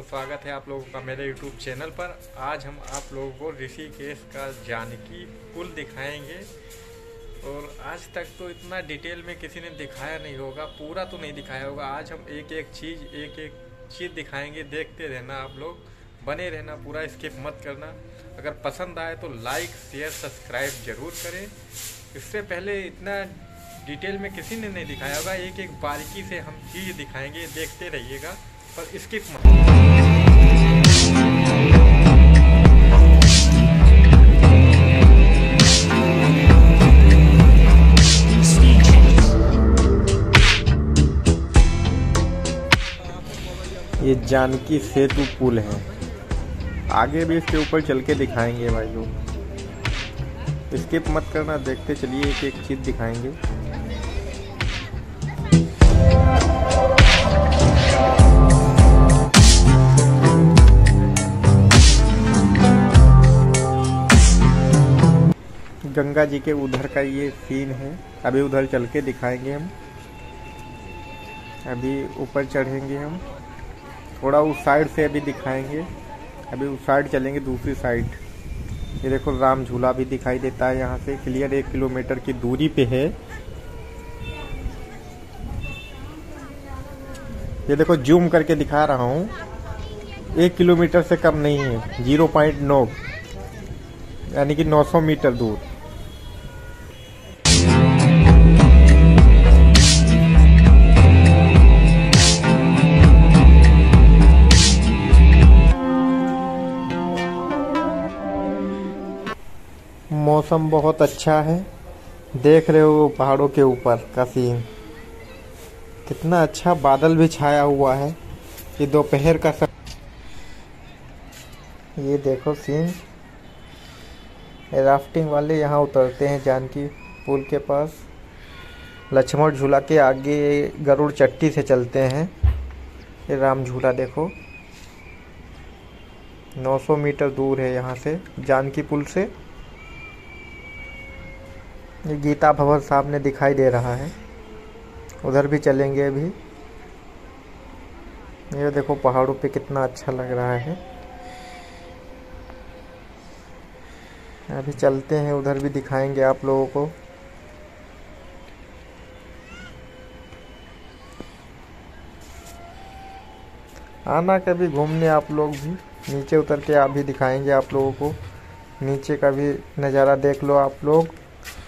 स्वागत है आप लोगों का मेरे YouTube चैनल पर। आज हम आप लोगों को ऋषिकेश का जानकी पुल दिखाएंगे। और आज तक तो इतना डिटेल में किसी ने दिखाया नहीं होगा, पूरा तो नहीं दिखाया होगा। आज हम एक एक चीज़ दिखाएंगे। देखते रहना आप लोग, बने रहना, पूरा स्किप मत करना। अगर पसंद आए तो लाइक शेयर सब्सक्राइब ज़रूर करें। इससे पहले इतना डिटेल में किसी ने नहीं दिखाया होगा। एक एक बारीकी से हम चीज़ दिखाएंगे, देखते रहिएगा पर स्किप मत। ये जानकी सेतु पुल है, आगे भी इसके ऊपर चल के दिखाएंगे भाई लोग। स्किप मत करना, देखते चलिए, एक एक चीज़ दिखाएंगे। गंगा जी के उधर का ये सीन है, अभी उधर चल के दिखाएंगे हम। अभी ऊपर चढ़ेंगे हम, थोड़ा उस साइड से अभी दिखाएंगे। अभी उस साइड चलेंगे, दूसरी साइड। ये देखो राम झूला भी दिखाई देता है यहाँ से, क्लियर 1 किलोमीटर की दूरी पे है। ये देखो जूम करके दिखा रहा हूँ, 1 किलोमीटर से कम नहीं है, 0.9 यानी कि 900 मीटर दूर। मौसम बहुत अच्छा है, देख रहे हो पहाड़ों के ऊपर का सीन, कितना अच्छा बादल भी छाया हुआ है। ये दोपहर का ये देखो सीन। राफ्टिंग वाले यहाँ उतरते हैं जानकी पुल के पास, लक्ष्मण झूला के आगे गरुड़ चट्टी से चलते हैं। ये राम झूला देखो, 900 मीटर दूर है यहाँ से, जानकी पुल से। ये गीता भवन सामने दिखाई दे रहा है, उधर भी चलेंगे अभी। ये देखो पहाड़ों पे कितना अच्छा लग रहा है। अभी चलते हैं, उधर भी दिखाएंगे आप लोगों को। आना कभी घूमने आप लोग भी, नीचे उतर के आप भी दिखाएंगे आप लोगों को। नीचे का भी नज़ारा देख लो आप लोग।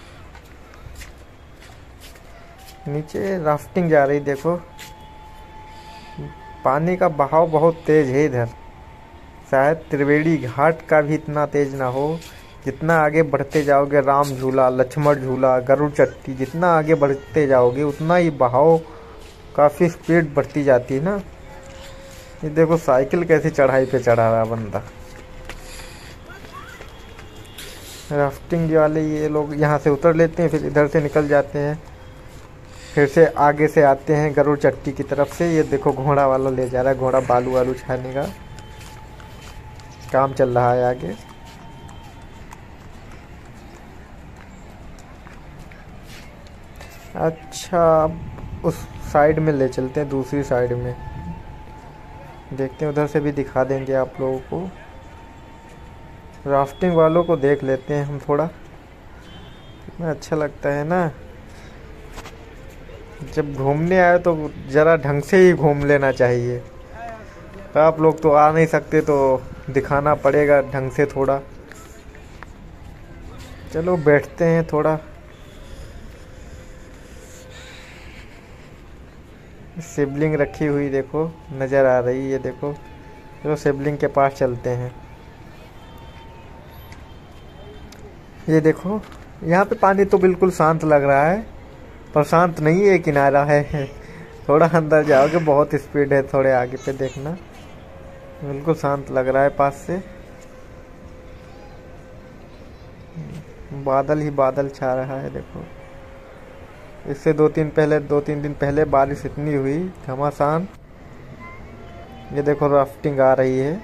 नीचे राफ्टिंग जा रही, देखो पानी का बहाव बहुत तेज है इधर। शायद त्रिवेणी घाट का भी इतना तेज ना हो। जितना आगे बढ़ते जाओगे, राम झूला, लक्ष्मण झूला, गरुड़ चट्टी, जितना आगे बढ़ते जाओगे उतना ही बहाव, काफ़ी स्पीड बढ़ती जाती है ना। ये देखो साइकिल कैसी चढ़ाई पे चढ़ा रहा बंदा। राफ्टिंग वाले ये लोग यहाँ से उतर लेते हैं, फिर इधर से निकल जाते हैं, फिर से आगे से आते हैं गरुड़ चट्टी की तरफ से। ये देखो घोड़ा वाला ले जा रहा है, घोड़ा बालू वालू छाने का काम चल रहा है आगे। अच्छा, उस साइड में ले चलते हैं, दूसरी साइड में देखते हैं, उधर से भी दिखा देंगे आप लोगों को। राफ्टिंग वालों को देख लेते हैं हम थोड़ा, कितना अच्छा लगता है ना। जब घूमने आए तो ज़रा ढंग से ही घूम लेना चाहिए। तो आप लोग तो आ नहीं सकते, तो दिखाना पड़ेगा ढंग से थोड़ा। चलो बैठते हैं थोड़ा। शिवलिंग रखी हुई देखो नज़र आ रही है, देखो। चलो शिवलिंग के पास चलते हैं। ये देखो यहाँ पे पानी तो बिल्कुल शांत लग रहा है, पर शांत नहीं है, किनारा है। थोड़ा अंदर जाओगे बहुत स्पीड है, थोड़े आगे पे देखना, बिल्कुल शांत लग रहा है पास से। बादल ही बादल छा रहा है देखो। इससे 2-3 दिन पहले बारिश इतनी हुई घमासान। ये देखो राफ्टिंग आ रही है।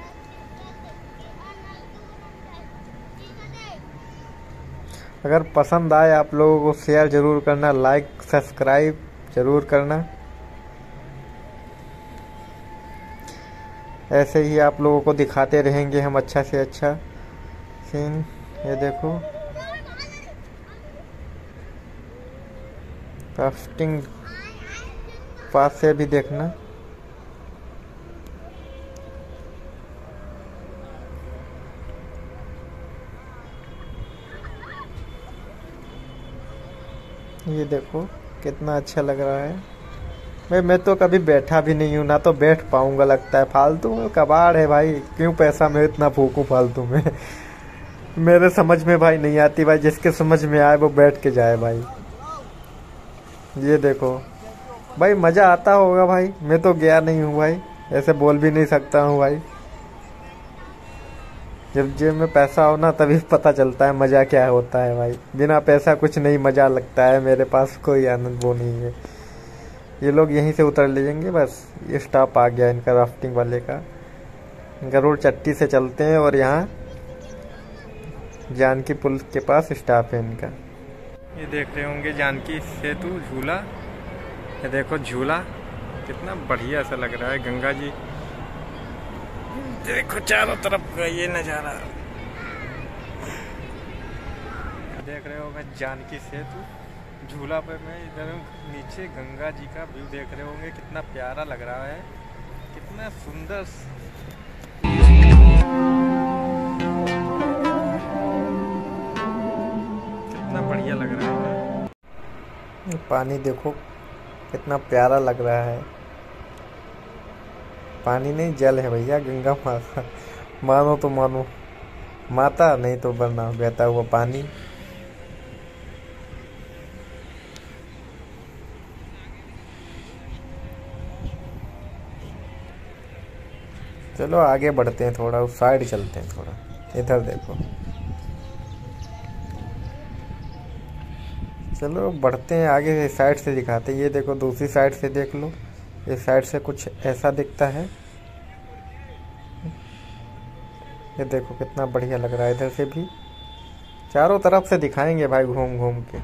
अगर पसंद आए आप लोगों को शेयर ज़रूर करना, लाइक सब्सक्राइब ज़रूर करना। ऐसे ही आप लोगों को दिखाते रहेंगे हम अच्छा से अच्छा सीन। ये देखो राफ्टिंग पास से भी देखना। ये देखो कितना अच्छा लग रहा है। मैं तो कभी बैठा भी नहीं हूँ, ना तो बैठ पाऊंगा लगता है। फालतू में कबाड़ है भाई, क्यों पैसा मैं इतना फूकूं फालतू में। मेरे समझ में भाई नहीं आती भाई, जिसके समझ में आए वो बैठ के जाए भाई। ये देखो भाई मज़ा आता होगा भाई, मैं तो गया नहीं हूँ भाई, ऐसे बोल भी नहीं सकता हूँ भाई। जब जेब में पैसा हो ना तभी पता चलता है मज़ा क्या होता है भाई। बिना पैसा कुछ नहीं मज़ा लगता है, मेरे पास कोई आनंद वो नहीं है। ये लोग यहीं से उतर ले जाएंगे बस, ये स्टॉप आ गया इनका राफ्टिंग वाले का। गरुड़ चट्टी से चलते हैं और यहाँ जानकी पुल के पास स्टॉप है इनका। ये देख रहे होंगे जानकी सेतु झूला। ये देखो झूला कितना बढ़िया सा लग रहा है। गंगा जी देखो चारों तरफ का ये नज़ारा देख रहे होंगे। जानकी सेतु झूला पे मैं इधर नीचे गंगा जी का व्यू देख रहे होंगे, कितना प्यारा लग रहा है, कितना सुंदर। कितना बढ़िया लग रहा है। पानी देखो कितना प्यारा लग रहा है। पानी नहीं जल है भैया, गंगा माता। मानो तो मानो माता, नहीं तो वरना बहता हुआ पानी। चलो आगे बढ़ते हैं, थोड़ा उस साइड चलते हैं, थोड़ा इधर देखो। चलो बढ़ते हैं आगे, साइड से दिखाते हैं। ये देखो दूसरी साइड से देख लो, इस साइड से कुछ ऐसा दिखता है। ये देखो कितना बढ़िया लग रहा है। इधर से भी चारों तरफ से दिखाएंगे भाई घूम घूम के।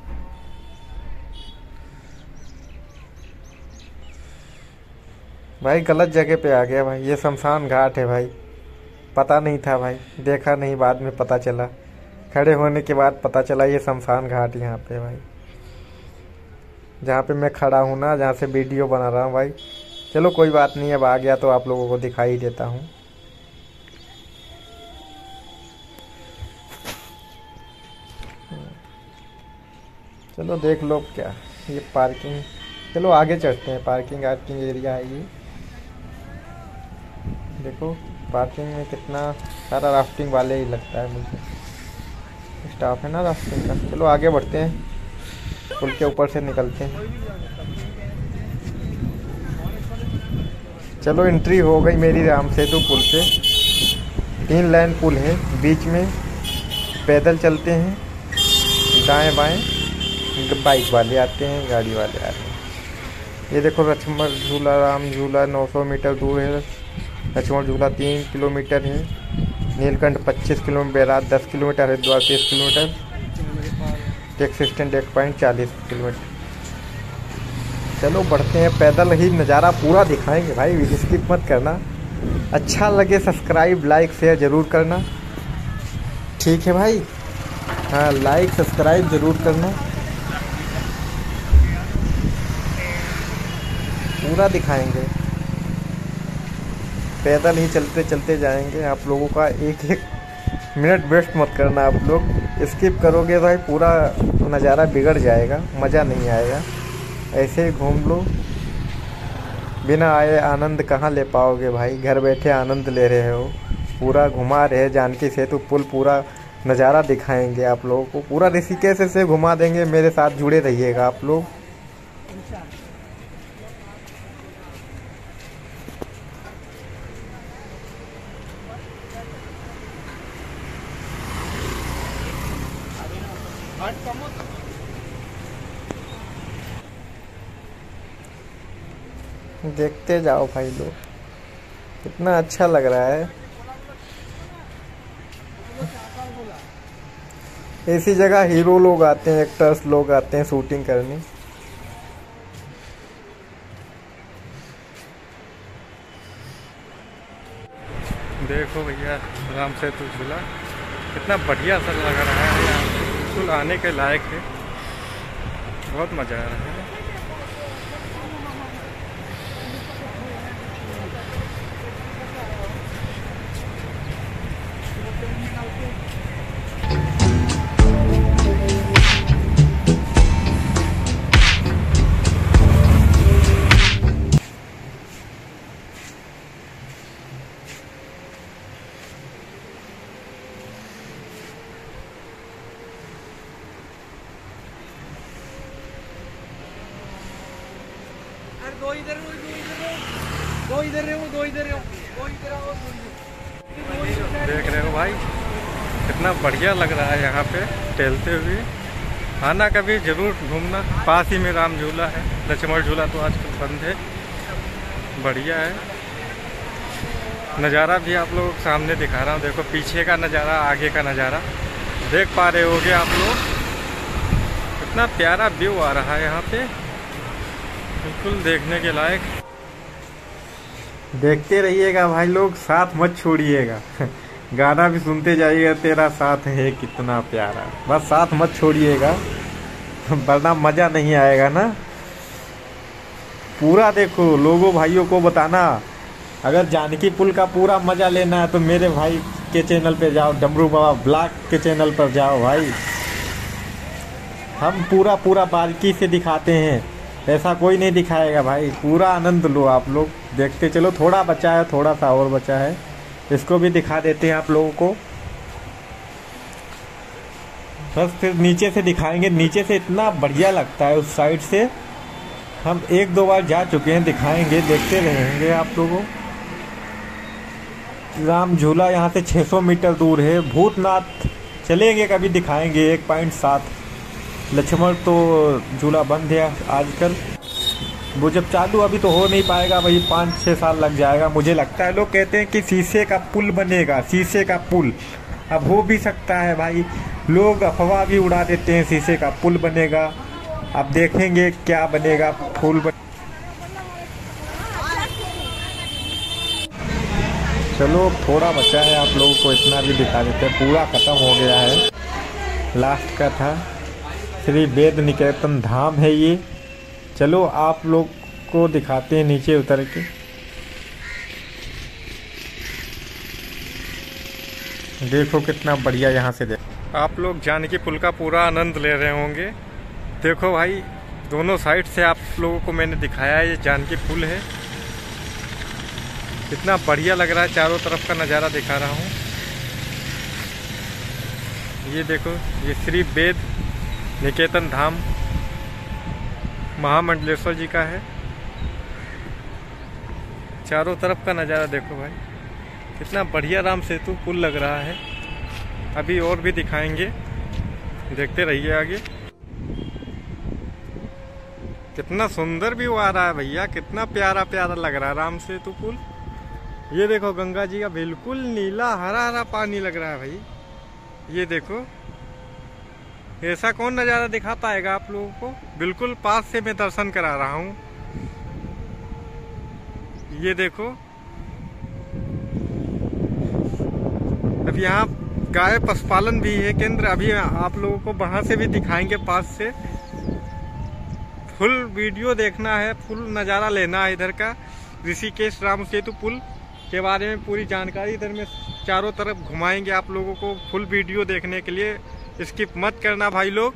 भाई गलत जगह पे आ गया भाई, ये शमशान घाट है भाई। पता नहीं था भाई, देखा नहीं, बाद में पता चला। खड़े होने के बाद पता चला ये शमशान घाट यहाँ पे भाई, जहाँ पे मैं खड़ा हूँ ना, जहाँ से वीडियो बना रहा हूँ भाई। चलो कोई बात नहीं, अब आ गया तो आप लोगों को दिखाई देता हूँ। चलो देख लो क्या ये पार्किंग। चलो आगे चढ़ते हैं, पार्किंग एरिया है ये। देखो पार्किंग में कितना सारा राफ्टिंग वाले ही लगता है मुझे, स्टाफ है ना राफ्टिंग का। चलो आगे बढ़ते हैं, पुल के ऊपर से निकलते हैं। चलो एंट्री हो गई मेरी राम सेतु पुल से। 3 लाइन पुल है, बीच में पैदल चलते हैं, दाएं बाएं बाइक वाले आते हैं, गाड़ी वाले आते हैं। ये देखो लक्ष्मण झूला, राम झूला 900 मीटर दूर है। लक्ष्मण झूला 3 किलोमीटर है। Neelkanth 25 kilometre, barrage 10 kilometre, Haridwar 30 kilometre, taxi stand 1 point 40 kilometre. चलो बढ़ते हैं, पैदल ही नज़ारा पूरा दिखाएंगे भाई, स्किप मत करना। अच्छा लगे सब्सक्राइब लाइक शेयर ज़रूर करना, ठीक है भाई। हाँ लाइक सब्सक्राइब ज़रूर करना, पूरा दिखाएंगे। पैदल ही चलते चलते जाएंगे, आप लोगों का एक एक मिनट वेस्ट मत करना। आप लोग स्किप करोगे भाई पूरा नज़ारा बिगड़ जाएगा, मज़ा नहीं आएगा। ऐसे ही घूम लो, बिना आए आनंद कहाँ ले पाओगे भाई। घर बैठे आनंद ले रहे हो, पूरा घुमा रहे जानकी सेतु पुल, पूरा नज़ारा दिखाएंगे आप लोगों को, पूरा ऋषिकेश से घुमा देंगे। मेरे साथ जुड़े रहिएगा आप लोग। देखते जाओ भाई लोग, कितना अच्छा लग रहा है। ऐसी जगह हीरो लोग आते हैं, एक्टर्स लोग आते हैं शूटिंग करने। देखो भैया राम सेतु झूला कितना बढ़िया सा लग रहा है, यहाँ बिल्कुल आने के लायक है, बहुत मज़ा आ रहा है। दो इधर हो, दो इधर रहो, दो इधर रहो, दो इधर आओ, देख रहे हो भाई कितना बढ़िया लग रहा है यहाँ पे टहलते हुए। आना कभी ज़रूर घूमना, पास ही में राम झूला है, लक्ष्मण झूला तो आजकल बंद है। बढ़िया है, नज़ारा भी आप लोगों के सामने दिखा रहा हूँ। देखो पीछे का नज़ारा, आगे का नज़ारा देख पा रहे होगे आप लोग, कितना प्यारा व्यू आ रहा है यहाँ पे, बिल्कुल देखने के लायक। देखते रहिएगा भाई लोग, साथ मत छोड़िएगा। गाना भी सुनते जाइएगा, तेरा साथ है कितना प्यारा, बस साथ मत छोड़िएगा वरना मज़ा नहीं आएगा ना। पूरा देखो, लोगों भाइयों को बताना, अगर जानकी पुल का पूरा मज़ा लेना है तो मेरे भाई के चैनल पे जाओ, डमरू बाबा ब्लॉग के चैनल पर जाओ भाई। हम पूरा बारीकी से दिखाते हैं, ऐसा कोई नहीं दिखाएगा भाई। पूरा आनंद लो आप लोग, देखते चलो। थोड़ा बचा है, थोड़ा सा और बचा है, इसको भी दिखा देते हैं आप लोगों को। बस फिर नीचे से दिखाएंगे, नीचे से इतना बढ़िया लगता है उस साइड से। हम एक दो बार जा चुके हैं, दिखाएंगे, देखते रहेंगे आप लोगों। राम झूला यहाँ से 600 मीटर दूर है। भूतनाथ चलेंगे कभी, दिखाएंगे 1.7। लक्ष्मण तो झूला बंद है आजकल, वो जब चालू अभी तो हो नहीं पाएगा भाई, 5-6 साल लग जाएगा मुझे लगता है। लोग कहते हैं कि शीशे का पुल बनेगा, शीशे का पुल, अब हो भी सकता है भाई। लोग अफवाह भी उड़ा देते हैं शीशे का पुल बनेगा, अब देखेंगे क्या बनेगा। चलो थोड़ा बचा है, आप लोगों को इतना भी दिखा देते हैं। पूरा ख़त्म हो गया है, लास्ट का था। श्री वेद निकेतन धाम है ये। चलो आप लोग को दिखाते हैं नीचे उतर के। देखो कितना बढ़िया, यहाँ से देखो आप लोग जानकी पुल का पूरा आनंद ले रहे होंगे। देखो भाई दोनों साइड से आप लोगों को मैंने दिखाया है, ये जानकी पुल है, कितना बढ़िया लग रहा है। चारों तरफ का नज़ारा दिखा रहा हूँ। ये देखो, ये श्री वेद निकेतन धाम महामंडलेश्वर जी का है। चारों तरफ का नज़ारा देखो भाई, कितना बढ़िया राम सेतु पुल लग रहा है। अभी और भी दिखाएंगे, देखते रहिए आगे। कितना सुंदर व्यू आ रहा है भैया, कितना प्यारा प्यारा लग रहा है राम सेतु पुल। ये देखो गंगा जी का बिल्कुल नीला हरा हरा पानी लग रहा है भाई। ये देखो, ऐसा कौन नज़ारा दिखा पाएगा आप लोगों को। बिल्कुल पास से मैं दर्शन करा रहा हूँ। ये देखो, अब यहाँ गाय पशुपालन भी है केंद्र, अभी आप लोगों को वहाँ से भी दिखाएंगे पास से। फुल वीडियो देखना है, फुल नज़ारा लेना है इधर का। ऋषिकेश राम सेतु पुल के बारे में पूरी जानकारी इधर में चारों तरफ घुमाएंगे आप लोगों को। फुल वीडियो देखने के लिए स्किप मत करना भाई लोग।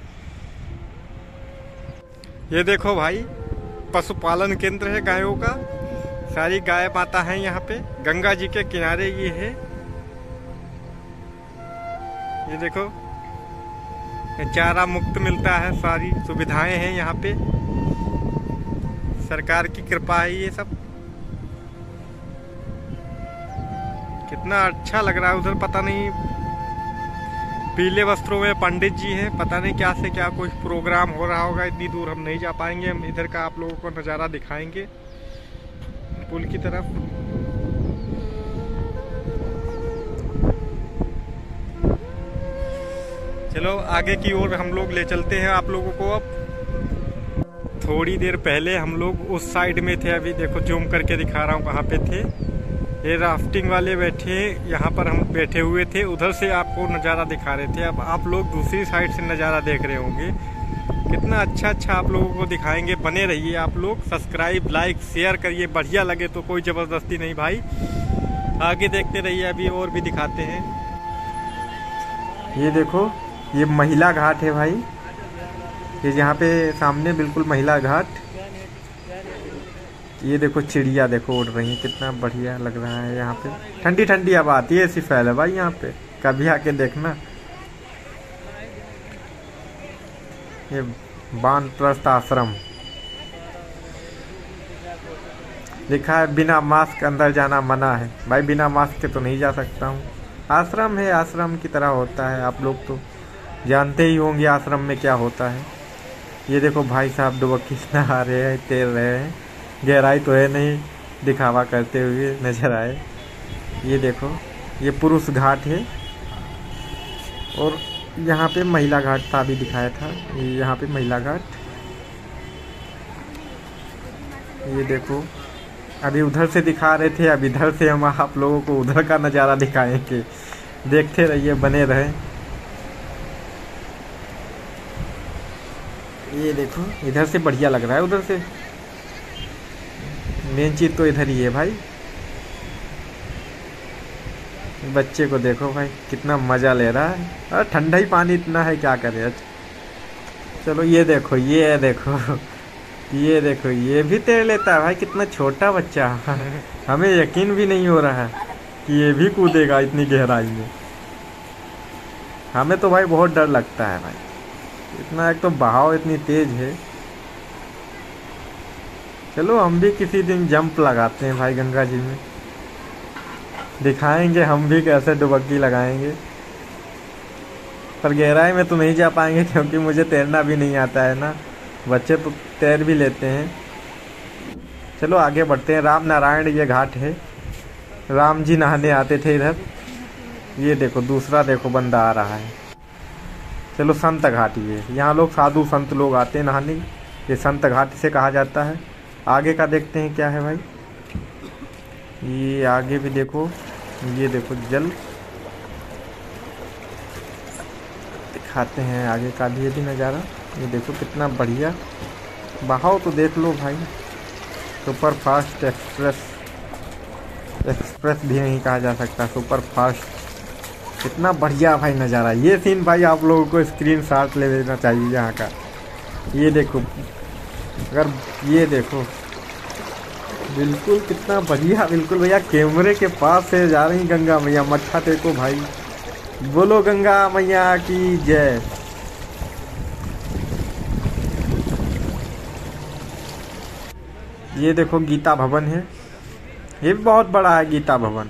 ये देखो भाई, पशुपालन केंद्र है गायों का, सारी गाय माता हैं यहाँ पे। गंगा जी के किनारे ये है। ये देखो, चारा मुक्त मिलता है, सारी सुविधाएं हैं यहाँ पे, सरकार की कृपा है ये सब। कितना अच्छा लग रहा है। उधर पता नहीं पीले वस्त्रों में पंडित जी हैं, पता नहीं क्या से क्या कोई प्रोग्राम हो रहा होगा। इतनी दूर हम नहीं जा पाएंगे, हम इधर का आप लोगों को नज़ारा दिखाएंगे पुल की तरफ। चलो आगे की ओर हम लोग ले चलते हैं आप लोगों को। अब थोड़ी देर पहले हम लोग उस साइड में थे, अभी देखो जूम करके दिखा रहा हूँ कहाँ पे थे। ये राफ्टिंग वाले बैठे, यहाँ पर हम बैठे हुए थे, उधर से आपको नज़ारा दिखा रहे थे। अब आप लोग दूसरी साइड से नज़ारा देख रहे होंगे। कितना अच्छा आप लोगों को दिखाएंगे। बने रहिए आप लोग, सब्सक्राइब लाइक शेयर करिए। बढ़िया लगे तो कोई ज़बरदस्ती नहीं भाई, आगे देखते रहिए, अभी और भी दिखाते हैं। ये देखो, ये महिला घाट है भाई, ये यहाँ पे सामने बिल्कुल महिला घाट। ये देखो चिड़िया देखो उड़ रही है, कितना बढ़िया लग रहा है। यहाँ पे ठंडी ठंडी हवा आती है, ऐसी फैल है भाई यहाँ पे, कभी आके देखना। ये वानप्रस्थ आश्रम लिखा है, बिना मास्क अंदर जाना मना है। भाई बिना मास्क के तो नहीं जा सकता हूँ। आश्रम है, आश्रम की तरह होता है, आप लोग तो जानते ही होंगे आश्रम में क्या होता है। ये देखो भाई साहब डुबकी नहा रहे हैं, तैर रहे हैं। गहराई तो है नहीं, दिखावा करते हुए नजर आए। ये देखो, ये पुरुष घाट है, और यहाँ पे महिला घाट था, अभी दिखाया था। ये यहाँ पे महिला घाट, ये देखो अभी उधर से दिखा रहे थे, अब इधर से हम आप लोगों को उधर का नज़ारा दिखाएंगे। देखते रहिए, बने रहें। ये देखो इधर से बढ़िया लग रहा है, उधर से मेन चीज तो इधर ही है भाई। बच्चे को देखो भाई, कितना मजा ले रहा है। अरे ठंडा ही पानी इतना है, क्या करे। चलो ये देखो, ये देखो, ये देखो, ये भी तैर लेता है भाई, कितना छोटा बच्चा। हमें यकीन भी नहीं हो रहा है कि ये भी कूदेगा इतनी गहराई में। हमें तो भाई बहुत डर लगता है भाई, इतना, एक तो बहाव इतनी तेज है। चलो हम भी किसी दिन जंप लगाते हैं भाई गंगा जी में, दिखाएंगे हम भी कैसे डुबकी लगाएंगे। पर गहराई में तो नहीं जा पाएंगे, क्योंकि मुझे तैरना भी नहीं आता है ना। बच्चे तो तैर भी लेते हैं। चलो आगे बढ़ते हैं। राम नारायण ये घाट है, राम जी नहाने आते थे इधर। ये देखो दूसरा देखो बंदा आ रहा है। चलो संत घाट, ये यहाँ लोग साधु संत लोग आते हैं नहाने, ये संत घाट से कहा जाता है। आगे का देखते हैं क्या है भाई। ये आगे भी देखो, ये देखो जल, दिखाते हैं आगे का भी ये भी नज़ारा। ये देखो कितना बढ़िया बहाव, तो देख लो भाई। सुपर फास्ट एक्सप्रेस, एक्सप्रेस भी नहीं कहा जा सकता, सुपर फास्ट। कितना बढ़िया भाई नज़ारा। ये सीन भाई आप लोगों को स्क्रीनशॉट ले लेना चाहिए यहाँ का। ये देखो, अगर ये देखो बिल्कुल कितना बढ़िया, बिल्कुल भैया कैमरे के पास से जा रही गंगा मैया। मत्था टेको भाई, बोलो गंगा मैया की जय। ये देखो गीता भवन है, ये भी बहुत बड़ा है गीता भवन,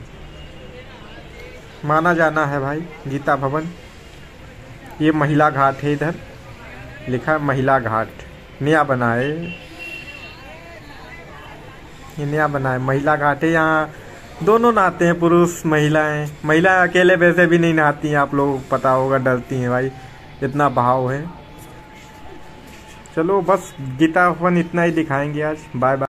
माना जाना है भाई गीता भवन। ये महिला घाट है, इधर लिखा है महिला घाट, नया बना है, ये नया बना है महिला घाट है। यहाँ दोनों नहाते हैं, पुरुष महिलाएं। महिलाएं अकेले वैसे भी नहीं नहाती हैं, आप लोगों को पता होगा, डरती हैं भाई, इतना बहाव है। चलो बस गीता भवन इतना ही दिखाएंगे आज। Bye bye.